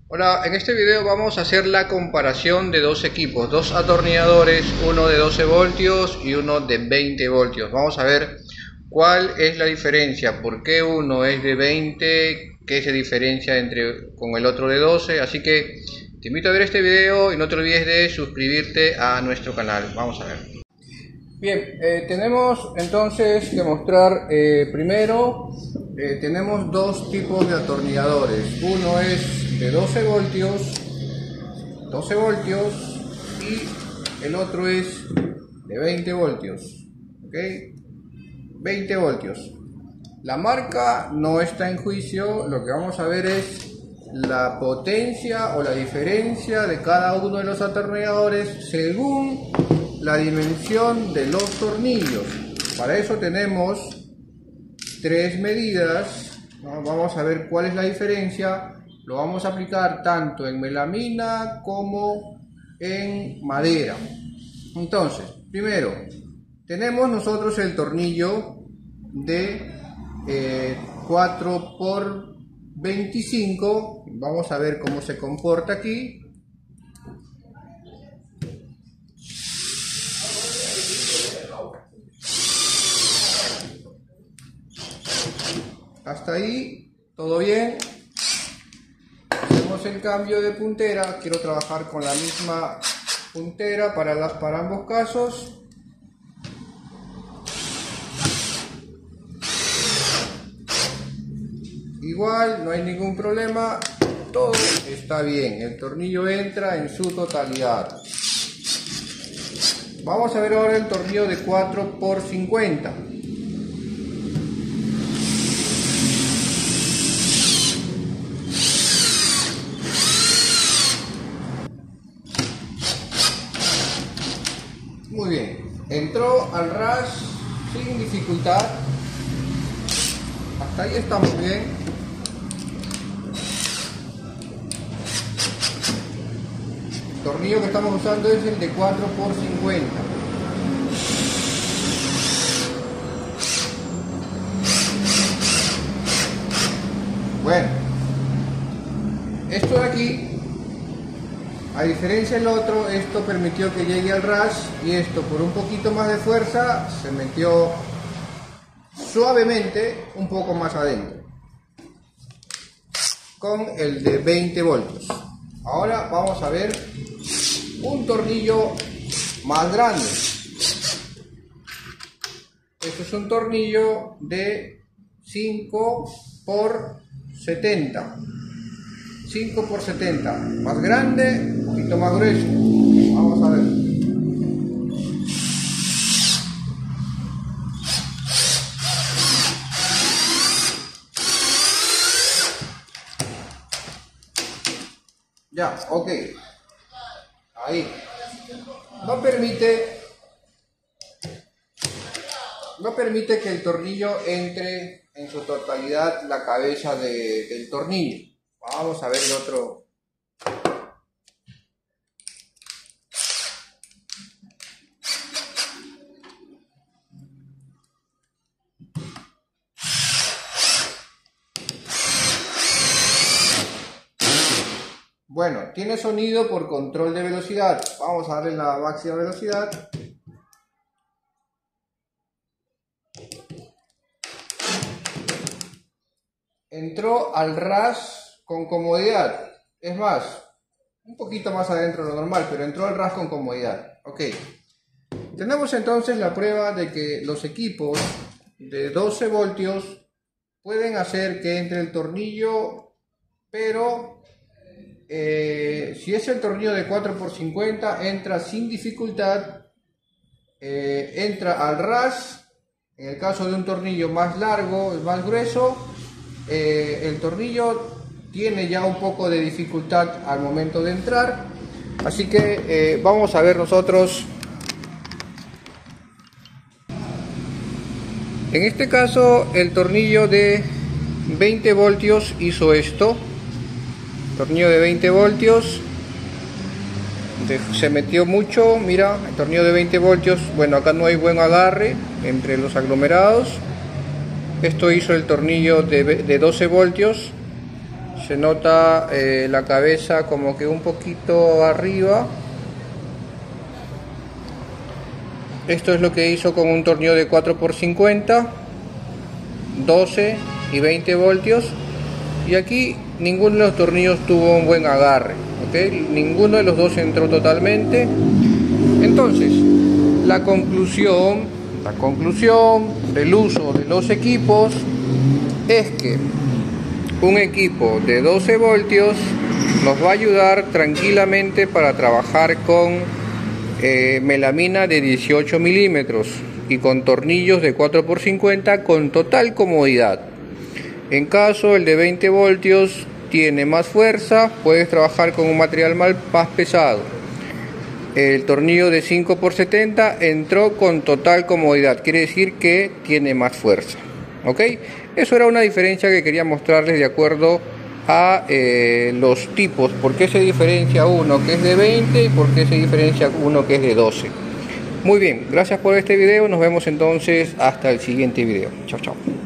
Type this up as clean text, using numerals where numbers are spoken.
Hola, en este video vamos a hacer la comparación de dos equipos, dos atornilladores, uno de 12 voltios y uno de 20 voltios. Vamos a ver cuál es la diferencia, por qué uno es de 20, qué se diferencia con el otro de 12. Así que te invito a ver este video y no te olvides de suscribirte a nuestro canal. Vamos a ver. Bien, tenemos entonces que mostrar primero, tenemos dos tipos de atornilladores. Uno es de 12 voltios y el otro es de 20 voltios. ¿Ok? 20 voltios. La marca no está en juicio, lo que vamos a ver es la potencia o la diferencia de cada uno de los atornilladores según la dimensión de los tornillos. Para eso tenemos tres medidas, ¿no? Vamos a ver cuál es la diferencia. Lo vamos a aplicar tanto en melamina como en madera. Entonces, primero tenemos nosotros el tornillo de 4×25. Vamos a ver cómo se comporta aquí. Hasta ahí todo bien. Hacemos el cambio de puntera. Quiero trabajar con la misma puntera para ambos casos. Igual, no hay ningún problema, todo está bien, el tornillo entra en su totalidad. Vamos a ver ahora el tornillo de 4×50. Muy bien, entró al ras sin dificultad. Hasta ahí estamos bien. El tornillo que estamos usando es el de 4×50. Bueno, esto de aquí, a diferencia del otro, esto permitió que llegue al ras y esto por un poquito más de fuerza se metió suavemente un poco más adentro con el de 20 voltios. Ahora vamos a ver un tornillo más grande. Este es un tornillo de 5×70. 5×70, más grande, un poquito más grueso. Vamos a ver. Ya, ok. Ahí. No permite que el tornillo entre en su totalidad la cabeza del tornillo. Vamos a ver el otro. Bueno, tiene sonido por control de velocidad. Vamos a darle la máxima velocidad. Entró al ras con comodidad. Es más, un poquito más adentro de lo normal, pero entró al ras con comodidad. Ok. Tenemos entonces la prueba de que los equipos de 12 voltios pueden hacer que entre el tornillo, pero si es el tornillo de 4×50 entra sin dificultad, entra al ras. En el caso de un tornillo más largo, más grueso, el tornillo tiene ya un poco de dificultad al momento de entrar. Así que vamos a ver nosotros. En este caso el tornillo de 20 voltios hizo esto. Tornillo de 20 voltios se metió mucho. Mira, el tornillo de 20 voltios, bueno, acá no hay buen agarre entre los aglomerados. Esto hizo el tornillo de 12 voltios, se nota la cabeza como que un poquito arriba. Esto es lo que hizo con un tornillo de 4x50, 12 y 20 voltios. Y aquí ninguno de los tornillos tuvo un buen agarre, ¿okay? Ninguno de los dos entró totalmente. Entonces, la conclusión del uso de los equipos es que un equipo de 12 voltios nos va a ayudar tranquilamente para trabajar con melamina de 18 milímetros y con tornillos de 4x50 con total comodidad. En caso el de 20 voltios tiene más fuerza, puedes trabajar con un material más pesado. El tornillo de 5x70 entró con total comodidad, quiere decir que tiene más fuerza. ¿Ok? Eso era una diferencia que quería mostrarles de acuerdo a los tipos, por qué se diferencia uno que es de 20 y por qué se diferencia uno que es de 12. Muy bien, gracias por este video, nos vemos entonces hasta el siguiente video. Chao, chao.